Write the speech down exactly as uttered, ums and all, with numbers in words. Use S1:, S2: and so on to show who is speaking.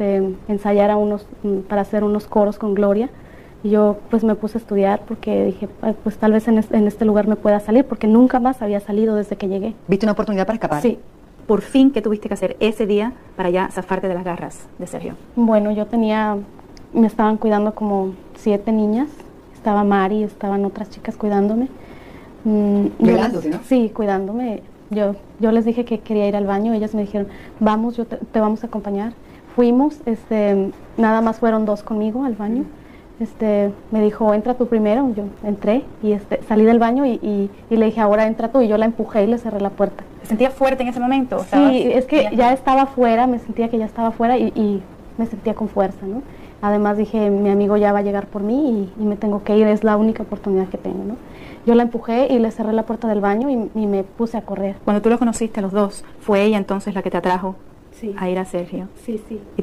S1: eh, ensayara unos, para hacer unos coros con Gloria. Y yo pues me puse a estudiar porque dije, pues tal vez en este, en este lugar me pueda salir, porque nunca más había salido desde que llegué.
S2: ¿Viste una oportunidad para escapar?
S1: Sí.
S2: Por fin, ¿qué tuviste que hacer ese día para ya zafarte de las garras de Sergio?
S1: Bueno, yo tenía, me estaban cuidando como siete niñas. Estaba Mari, estaban otras chicas cuidándome. Mm,
S2: ¿Cuidándote, no?
S1: Sí, cuidándome. Yo, yo les dije que quería ir al baño. Ellas me dijeron, vamos, yo te, te vamos a acompañar. Fuimos, este, nada más fueron dos conmigo al baño. Este, me dijo, entra tú primero. Yo entré y este, salí del baño y, y, y le dije, ahora entra tú. Y yo la empujé y le cerré la puerta.
S2: ¿Te sentías fuerte en ese momento?
S1: Sí, es que ya estaba fuera, me sentía que ya estaba fuera y, y me sentía con fuerza, ¿no? Además dije, mi amigo ya va a llegar por mí y, y me tengo que ir, es la única oportunidad que tengo, ¿no? Yo la empujé y le cerré la puerta del baño y, y me puse a correr.
S2: Cuando tú los conociste a los dos, ¿fue ella entonces la que te atrajo
S1: sí.
S2: a ir a Sergio?
S1: Sí, sí.